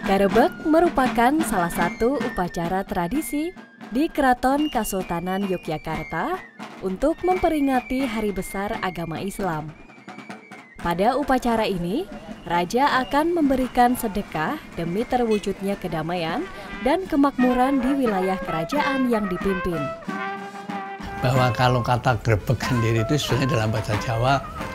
Garebeg merupakan salah satu upacara tradisi di Keraton Kasultanan Yogyakarta untuk memperingati Hari Besar Agama Islam. Pada upacara ini, Raja akan memberikan sedekah demi terwujudnya kedamaian dan kemakmuran di wilayah kerajaan yang dipimpin. Bahwa kalau kata grebeg sendiri itu sebenarnya dalam bahasa Jawa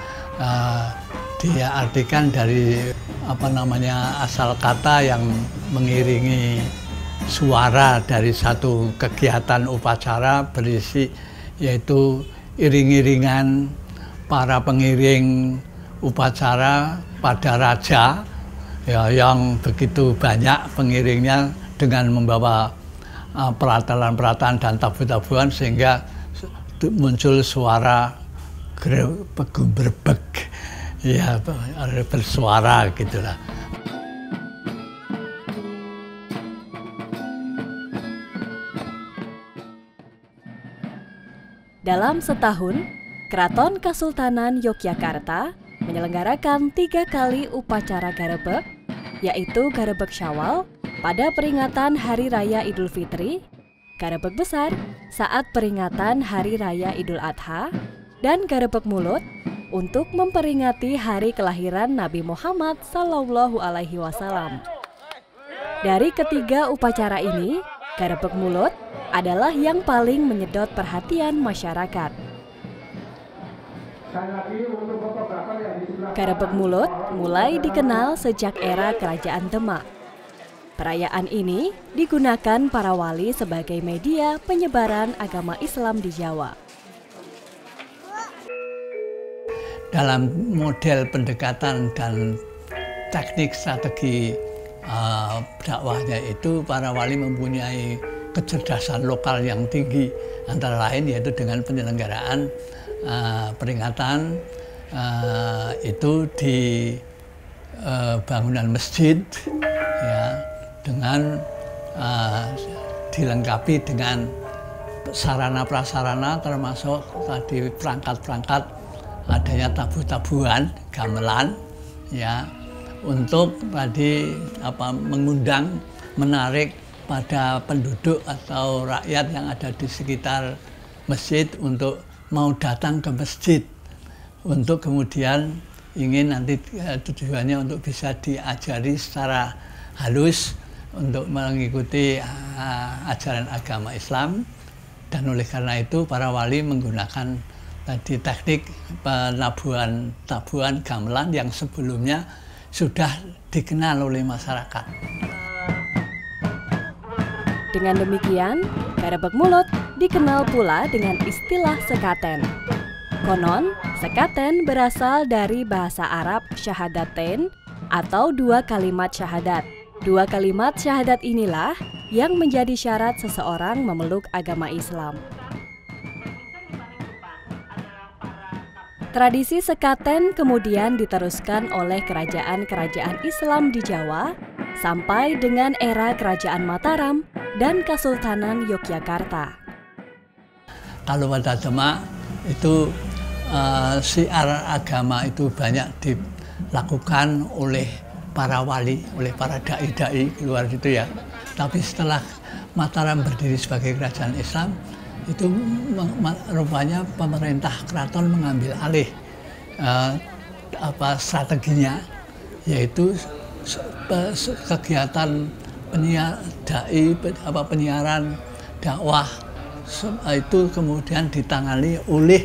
dia artikan dari asal kata yang mengiringi suara dari satu kegiatan upacara berisi yaitu iring-iringan para pengiring upacara pada raja ya, yang begitu banyak pengiringnya dengan membawa peralatan-peralatan dan tabu-tabuan sehingga muncul suara berbeg ya, bersuara gitulah. Dalam setahun, Keraton Kasultanan Yogyakarta menyelenggarakan 3 kali upacara garebeg, yaitu garebeg Syawal pada peringatan Hari Raya Idul Fitri, garebeg besar saat peringatan Hari Raya Idul Adha, dan garebeg mulut untuk memperingati hari kelahiran Nabi Muhammad SAW. Dari ketiga upacara ini, garebeg mulut adalah yang paling menyedot perhatian masyarakat. Garebeg mulut mulai dikenal sejak era Kerajaan Demak. Perayaan ini digunakan para wali sebagai media penyebaran agama Islam di Jawa. Dalam model pendekatan dan teknik strategi dakwahnya itu para wali mempunyai kecerdasan lokal yang tinggi, antara lain yaitu dengan penyelenggaraan peringatan itu di bangunan masjid ya, dengan dilengkapi dengan sarana prasarana termasuk tadi perangkat-perangkat adanya tabu-tabuan gamelan ya, untuk tadi mengundang, menarik pada penduduk atau rakyat yang ada di sekitar masjid untuk mau datang ke masjid untuk kemudian ingin nanti tujuannya untuk bisa diajari secara halus untuk mengikuti ajaran agama Islam. Dan oleh karena itu para wali menggunakan tadi teknik penabuhan tabuhan gamelan yang sebelumnya sudah dikenal oleh masyarakat. Dengan demikian, garebeg mulut dikenal pula dengan istilah sekaten. Konon, sekaten berasal dari bahasa Arab syahadatain atau 2 kalimat syahadat. 2 kalimat syahadat inilah yang menjadi syarat seseorang memeluk agama Islam. Tradisi sekaten kemudian diteruskan oleh kerajaan-kerajaan Islam di Jawa sampai dengan era Kerajaan Mataram dan Kasultanan Yogyakarta. Kalau pada Demak itu syiar agama itu banyak dilakukan oleh para wali, oleh para dai-dai luar itu ya. Tapi setelah Mataram berdiri sebagai kerajaan Islam, itu rupanya pemerintah keraton mengambil alih strateginya, yaitu kegiatan penyiaran dakwah itu kemudian ditangani oleh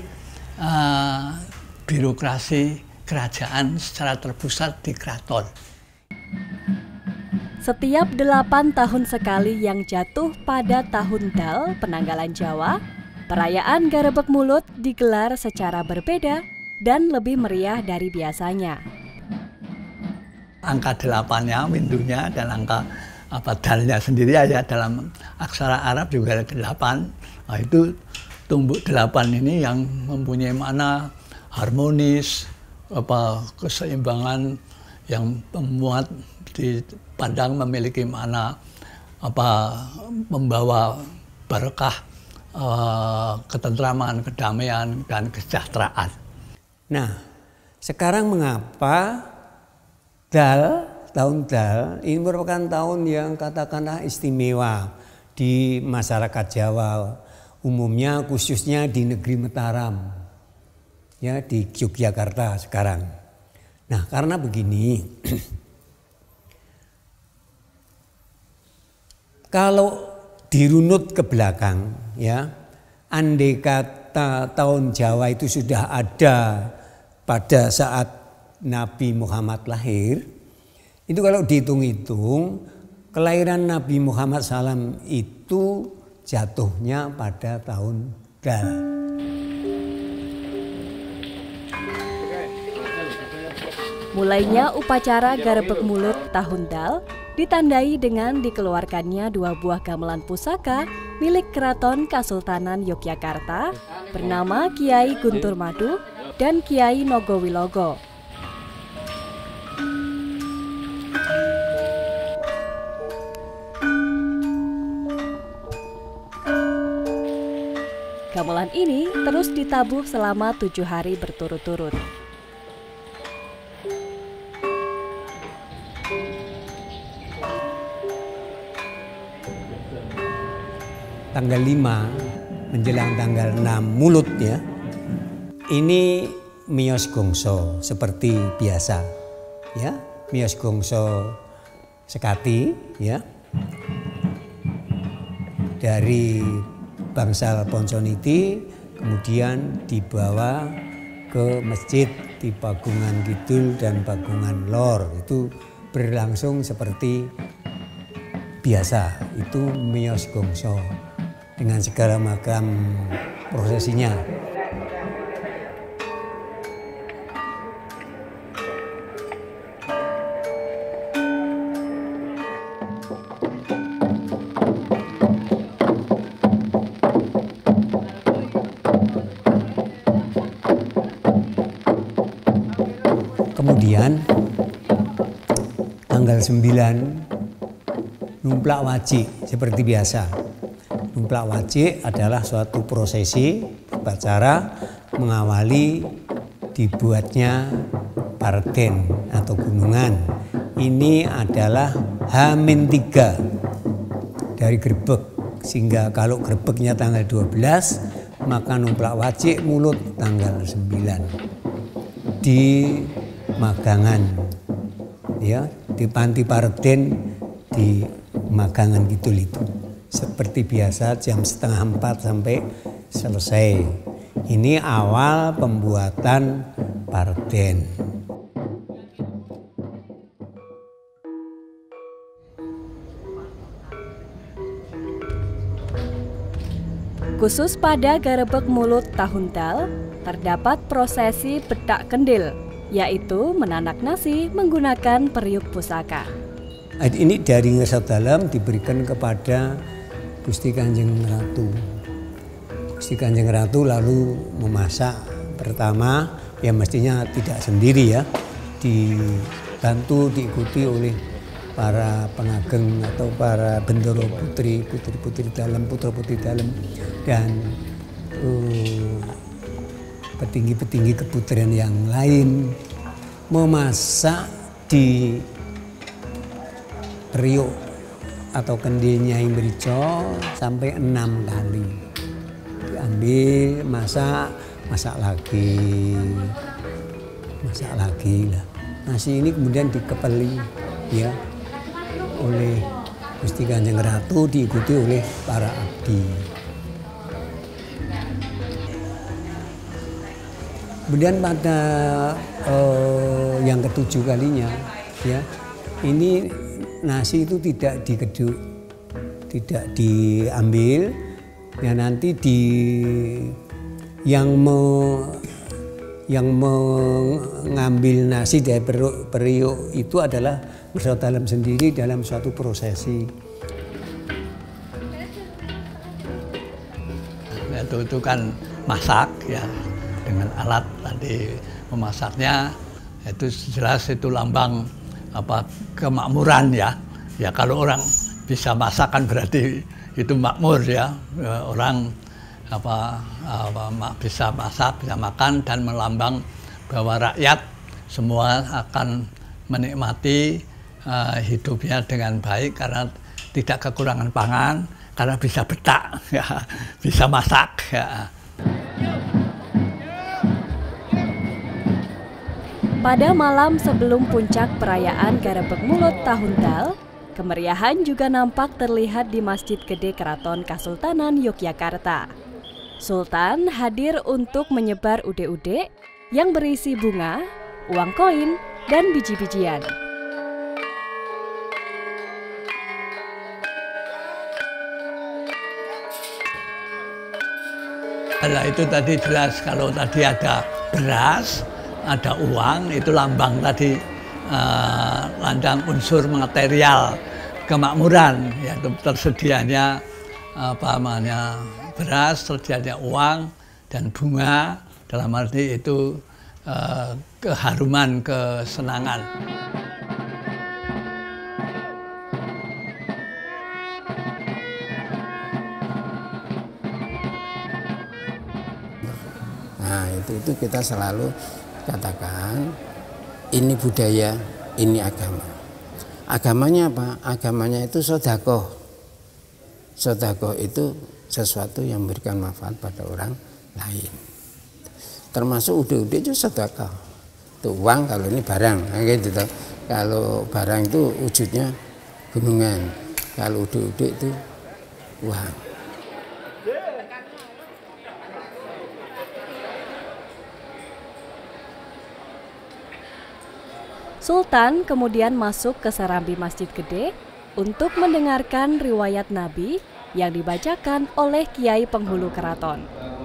birokrasi kerajaan secara terpusat di keraton. Setiap 8 tahun sekali yang jatuh pada tahun Dal Penanggalan Jawa, perayaan garebeg mulut digelar secara berbeda dan lebih meriah dari biasanya. Angka 8-nya, windunya, dan angka dalnya sendiri aja dalam aksara Arab juga ada 8. Nah, itu tumbuk 8 ini yang mempunyai makna harmonis, keseimbangan yang memuat dipandang memiliki makna membawa berkah, ketentraman, kedamaian, dan kesejahteraan. Nah, sekarang mengapa Dal tahun Dal ini merupakan tahun yang katakanlah istimewa di masyarakat Jawa umumnya, khususnya di negeri Mataram, ya, di Yogyakarta sekarang. Nah, karena begini, kalau dirunut ke belakang, ya, andai kata tahun Jawa itu sudah ada pada saat Nabi Muhammad lahir, itu kalau dihitung-hitung kelahiran Nabi Muhammad SAW itu jatuhnya pada tahun Dal. Mulainya upacara Garebeg Mulut tahun Dal ditandai dengan dikeluarkannya 2 buah gamelan pusaka milik Keraton Kasultanan Yogyakarta bernama Kiai Guntur Madu dan Kiai Nogowilogo. Gamelan ini terus ditabuh selama 7 hari berturut-turut. Tanggal 5 menjelang tanggal 6 Mulut, ya. Ini miyos gongso seperti biasa, ya. Miyos gongso sekati, ya. Dari bangsal Ponconiti kemudian dibawa ke masjid di Pagungan Kidul dan Pagungan Lor. Itu berlangsung seperti biasa, itu miyos gongso dengan segala macam prosesinya. Kemudian tanggal 9 numplak wajik seperti biasa. Numplak wajik adalah suatu prosesi upacara mengawali dibuatnya parden atau gunungan. Ini adalah H-3 dari Grebeg, sehingga kalau Grebegnya tanggal 12 maka numplak wajik Mulut tanggal 9 di Magangan, ya, di Panti Parden di Magangan Kidul itu. Seperti biasa jam 3:30 sampai selesai. Ini awal pembuatan parden. Khusus pada Garebeg Mulut tahun Dal, terdapat prosesi betak kendil, yaitu menanak nasi menggunakan periuk pusaka. Ini dari Ngerso Dalem diberikan kepada Gusti Kanjeng Ratu. Gusti Kanjeng Ratu lalu memasak pertama, ya mestinya tidak sendiri, ya, dibantu diikuti oleh para pengageng atau para bendoro putri, putri-putri dalam, putra-putri dalam, dan petinggi-petinggi keputrian yang lain memasak di periuk atau kendilnya yang Mrico sampai 6 kali. Diambil, masak lagi lah. Nasi ini kemudian dikepeli, ya, oleh Gusti Kanjeng Ratu diikuti oleh para abdi. Kemudian pada yang ke-7 kalinya, ya, ini nasi itu tidak dikeduk, tidak diambil, ya, nanti yang mengambil nasi dari periuk itu adalah Ngerso Dalem sendiri dalam suatu prosesi. Itu kan masak, ya, dengan alat tadi memasaknya itu jelas itu lambang kemakmuran, ya. Ya kalau orang bisa masak kan berarti itu makmur, ya. Orang bisa masak, bisa makan, dan melambang bahwa rakyat semua akan menikmati hidupnya dengan baik karena tidak kekurangan pangan, karena bisa betak, ya, bisa masak. Ya. Pada malam sebelum puncak perayaan Garebeg Mulud Tahun Dal, kemeriahan juga nampak terlihat di Masjid Gede Keraton Kasultanan Yogyakarta. Sultan hadir untuk menyebar ude-ude yang berisi bunga, uang koin, dan biji-bijian. Nah, itu tadi jelas kalau tadi ada beras, ada uang, itu lambang tadi lambang unsur material kemakmuran, yaitu tersedianya beras, tersedianya uang dan bunga, dalam arti itu keharuman, kesenangan. Nah, itu kita selalu katakan ini budaya, ini agama. Agamanya apa? Agamanya itu sedekah. Sedekah itu sesuatu yang memberikan manfaat pada orang lain. Termasuk ude-ude itu sedekah. Itu uang, kalau ini barang, gitu. Kalau barang itu wujudnya gunungan. Kalau ude-ude itu uang. Sultan kemudian masuk ke serambi Masjid Gede untuk mendengarkan riwayat Nabi yang dibacakan oleh Kiai Penghulu Keraton.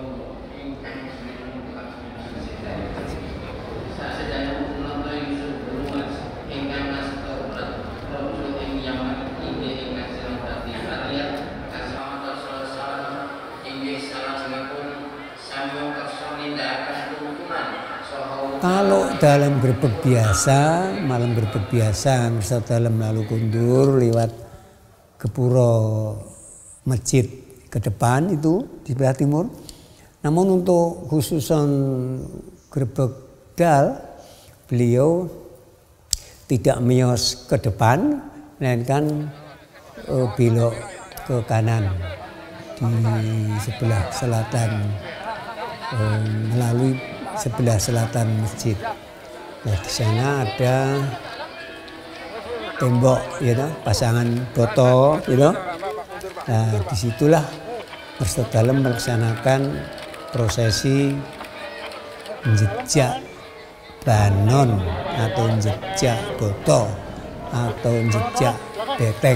Kalau dalam Grebeg biasa, malam Grebeg biasa, ngersa dalam lalu kundur lewat Gepuro masjid ke depan itu di sebelah timur. Namun untuk khususan Grebeg Dal, beliau tidak miyos ke depan, melainkan belok ke kanan di sebelah selatan melalui sebelah selatan masjid. Nah, di sana ada tembok, pasangan boto, Nah, disitulah Masjid Dalam melaksanakan prosesi njejak banon atau njejak boto atau njejak beteng.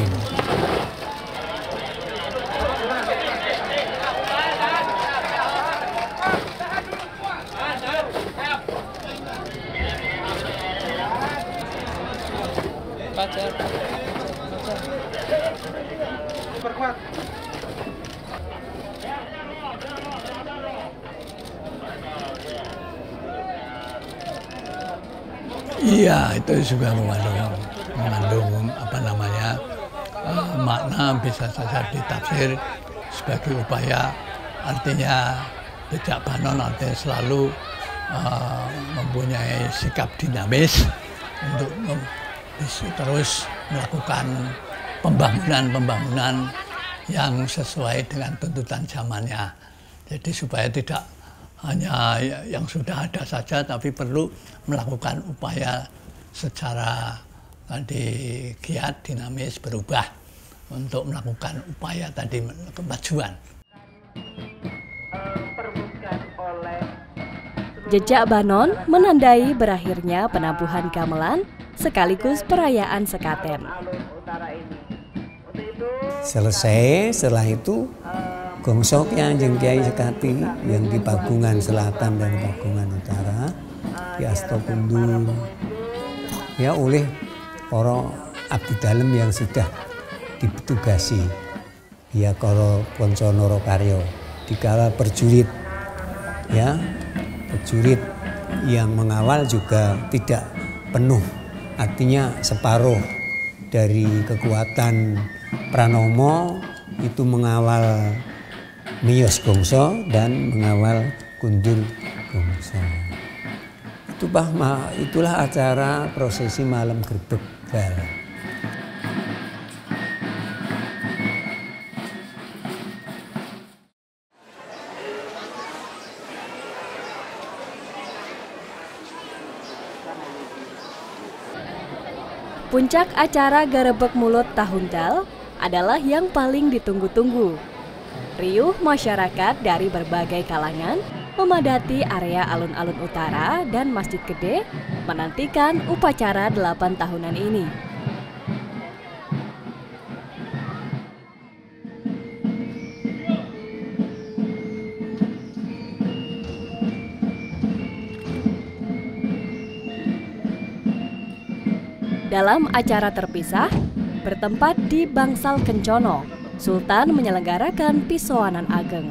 Iya, itu juga mengandung makna bisa saja ditafsir sebagai upaya, artinya jejak banon artinya selalu mempunyai sikap dinamis untuk terus melakukan pembangunan yang sesuai dengan tuntutan zamannya. Jadi supaya tidak hanya yang sudah ada saja, tapi perlu melakukan upaya secara giat, dinamis, berubah untuk melakukan upaya tadi kemajuan. Jejak banon menandai berakhirnya penabuhan gamelan sekaligus perayaan sekaten. Selesai, setelah itu gongsok yang Kiai Sekati yang di Pagungan Selatan dan Pagungan Utara di Astokundul ya oleh para abdi dalem yang sudah ditugasi ya karo Ponco Norokaryo dikala perjurit ya prajurit yang mengawal juga tidak penuh, artinya separuh dari kekuatan Pranomo itu mengawal Miyos Gongso dan mengawal Kundur Gongso. Itulah acara prosesi malam Grebeg Dal. Puncak acara Garebeg Mulut Tahun Dal adalah yang paling ditunggu-tunggu. Riuh masyarakat dari berbagai kalangan memadati area alun-alun utara dan Masjid Gede menantikan upacara 8 tahunan ini. Dalam acara terpisah, bertempat di Bangsal Kencono, Sultan menyelenggarakan Pisowanan Ageng.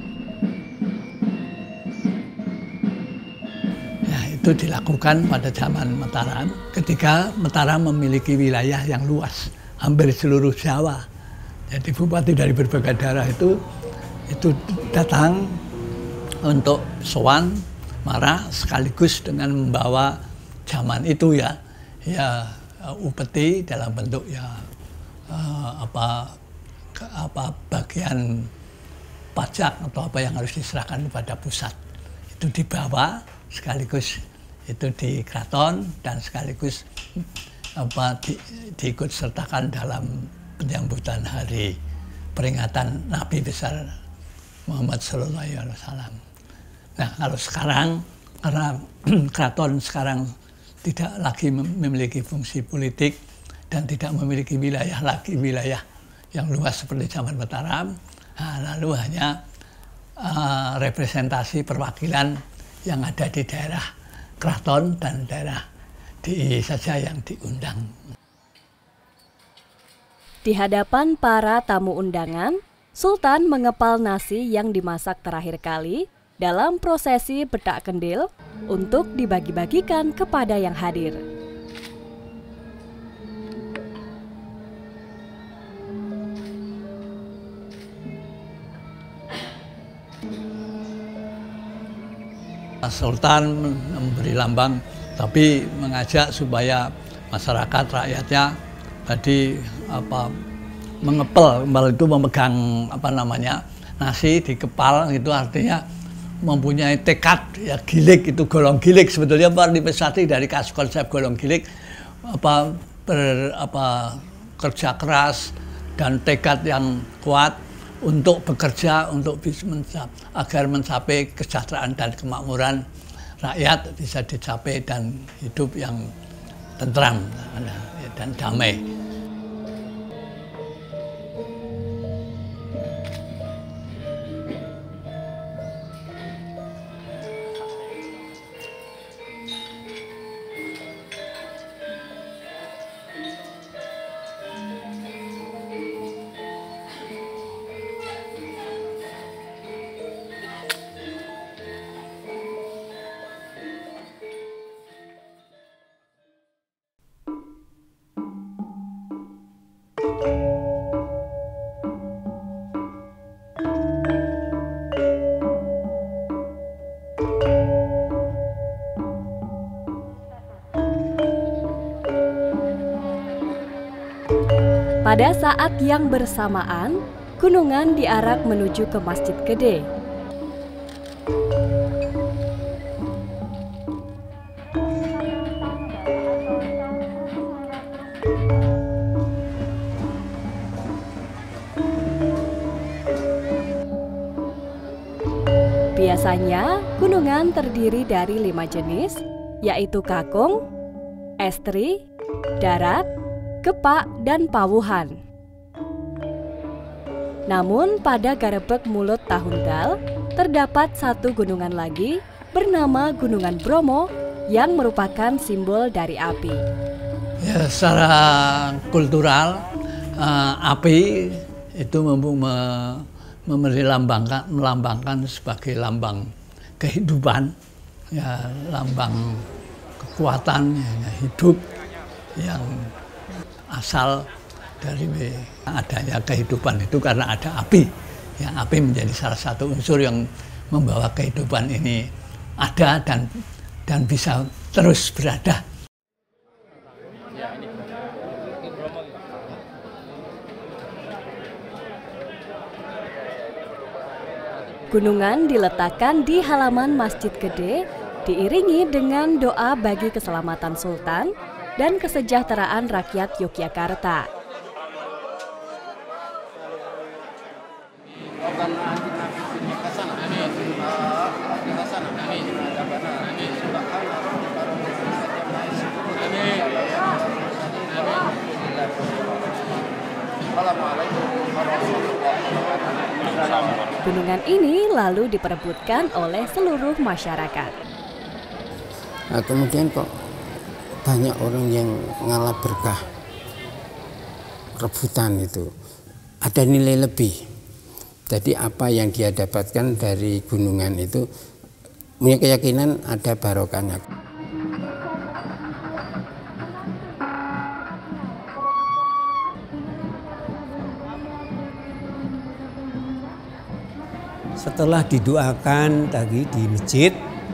Ya, itu dilakukan pada zaman Mataram, ketika Mataram memiliki wilayah yang luas, hampir seluruh Jawa. Jadi bupati dari berbagai daerah itu datang untuk sowan, marah, sekaligus dengan membawa zaman itu ya upeti dalam bentuk bagian pajak atau apa yang harus diserahkan kepada pusat itu dibawa sekaligus itu di keraton dan sekaligus diikut sertakan dalam penyambutan hari peringatan Nabi besar Muhammad Sallallahu Alaihi Wasallam. Nah kalau sekarang karena keraton sekarang tidak lagi memiliki fungsi politik dan tidak memiliki wilayah yang luas seperti zaman Mataram, lalu hanya representasi perwakilan yang ada di daerah keraton dan daerah DI saja yang diundang. Di hadapan para tamu undangan, Sultan mengepal nasi yang dimasak terakhir kali dalam prosesi bedak kendil untuk dibagi-bagikan kepada yang hadir. Sultan memberi lambang, tapi mengajak supaya masyarakat rakyatnya tadi mengepel, itu memegang nasi di kepal, itu artinya mempunyai tekad ya, gilik itu golong gilik sebetulnya manifestasi dari konsep golong gilik kerja keras dan tekad yang kuat untuk bekerja untuk agar mencapai kesejahteraan dan kemakmuran rakyat bisa dicapai dan hidup yang tentram dan damai. Pada saat yang bersamaan, gunungan diarak menuju ke Masjid Gede. Biasanya, gunungan terdiri dari 5 jenis, yaitu kakung, estri, darat, gepak, dan pawuhan. Namun pada Garebeg Mulut Tahun Dal, terdapat satu gunungan lagi bernama Gunungan Bromo yang merupakan simbol dari api. Ya, secara kultural, api itu melambangkan sebagai lambang kehidupan, ya, lambang kekuatan ya, hidup yang asal dari adanya kehidupan itu karena ada api. Ya, api menjadi salah satu unsur yang membawa kehidupan ini ada dan bisa terus berada. Gunungan diletakkan di halaman Masjid Gede, diiringi dengan doa bagi keselamatan Sultan, dan kesejahteraan rakyat Yogyakarta. Gunungan ini lalu diperebutkan oleh seluruh masyarakat. Nah, kemudian kok banyak orang yang ngalah berkah rebutan itu, ada nilai lebih. Jadi apa yang dia dapatkan dari gunungan itu punya keyakinan ada barokahnya. Setelah didoakan tadi di masjid,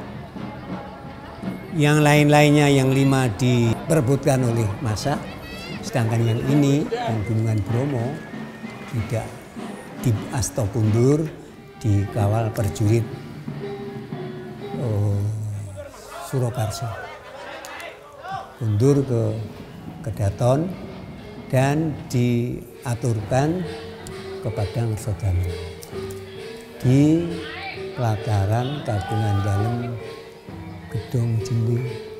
yang lain-lainnya yang 5 diperebutkan oleh massa, sedangkan yang ini yang Gunungan Bromo tidak di Asto Kundur, dikawal prajurit Surakarsa. Kundur ke Kedaton dan diaturkan kepada Ngersodama di pelataran Kagungan Dalem Gedong Jeli.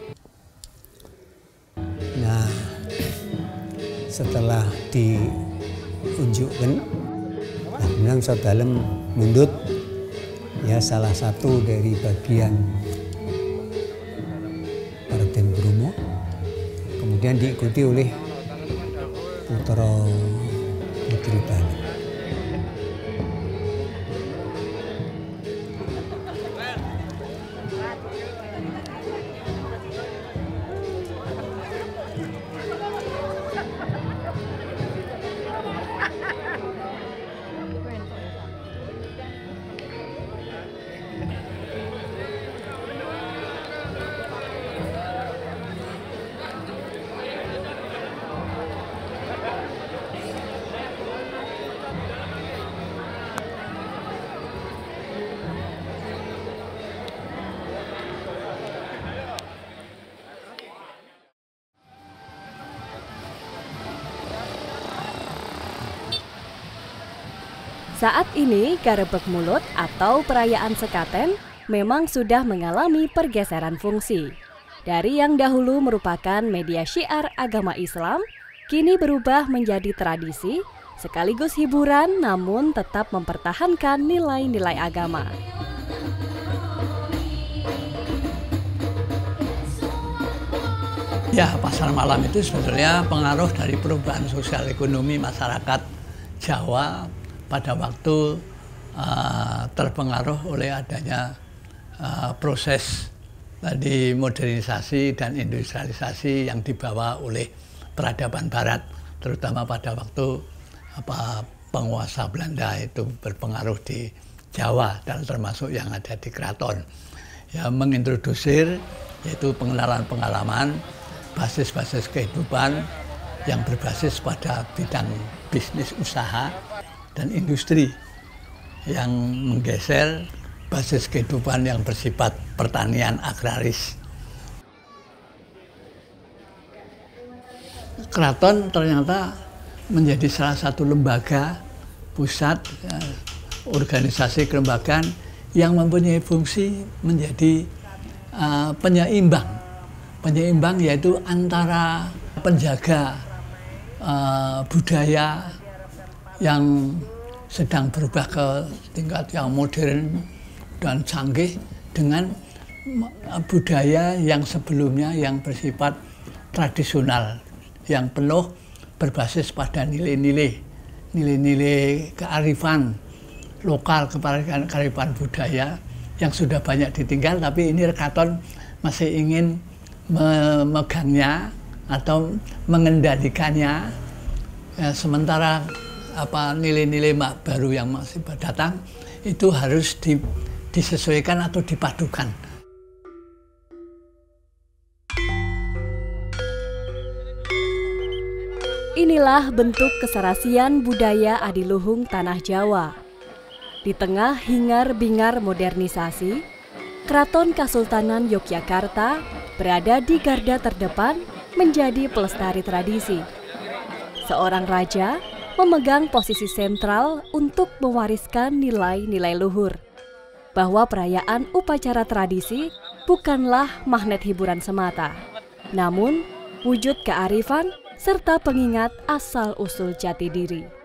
Nah, setelah diunjukkan, Kagungan Dalem mundut, ya salah satu dari bagian Raden Bromo, kemudian diikuti oleh putra putri Dalem. Saat ini Garebeg Mulud atau perayaan Sekaten memang sudah mengalami pergeseran fungsi. Dari yang dahulu merupakan media syiar agama Islam, kini berubah menjadi tradisi sekaligus hiburan namun tetap mempertahankan nilai-nilai agama. Ya, pasar malam itu sebetulnya pengaruh dari perubahan sosial ekonomi masyarakat Jawa pada waktu terpengaruh oleh adanya proses tadi modernisasi dan industrialisasi yang dibawa oleh peradaban Barat, terutama pada waktu penguasa Belanda itu berpengaruh di Jawa dan termasuk yang ada di keraton. Ya, mengintrodusir yaitu pengenalan pengalaman, basis-basis kehidupan yang berbasis pada bidang bisnis usaha dan industri yang menggeser basis kehidupan yang bersifat pertanian agraris. Keraton ternyata menjadi salah satu lembaga pusat organisasi kelembagaan yang mempunyai fungsi menjadi penyeimbang yaitu antara penjaga budaya yang sedang berubah ke tingkat yang modern dan canggih dengan budaya yang sebelumnya yang bersifat tradisional, yang penuh berbasis pada nilai-nilai kearifan lokal, kearifan budaya yang sudah banyak ditinggal, tapi ini Keraton masih ingin memegangnya atau mengendalikannya, sementara nilai-nilai baru yang masih datang itu harus disesuaikan atau dipadukan. Inilah bentuk keserasian budaya adiluhung tanah Jawa. Di tengah hingar-bingar modernisasi, Keraton Kasultanan Yogyakarta berada di garda terdepan menjadi pelestari tradisi. Seorang raja memegang posisi sentral untuk mewariskan nilai-nilai luhur, bahwa perayaan upacara tradisi bukanlah magnet hiburan semata, namun wujud kearifan serta pengingat asal-usul jati diri.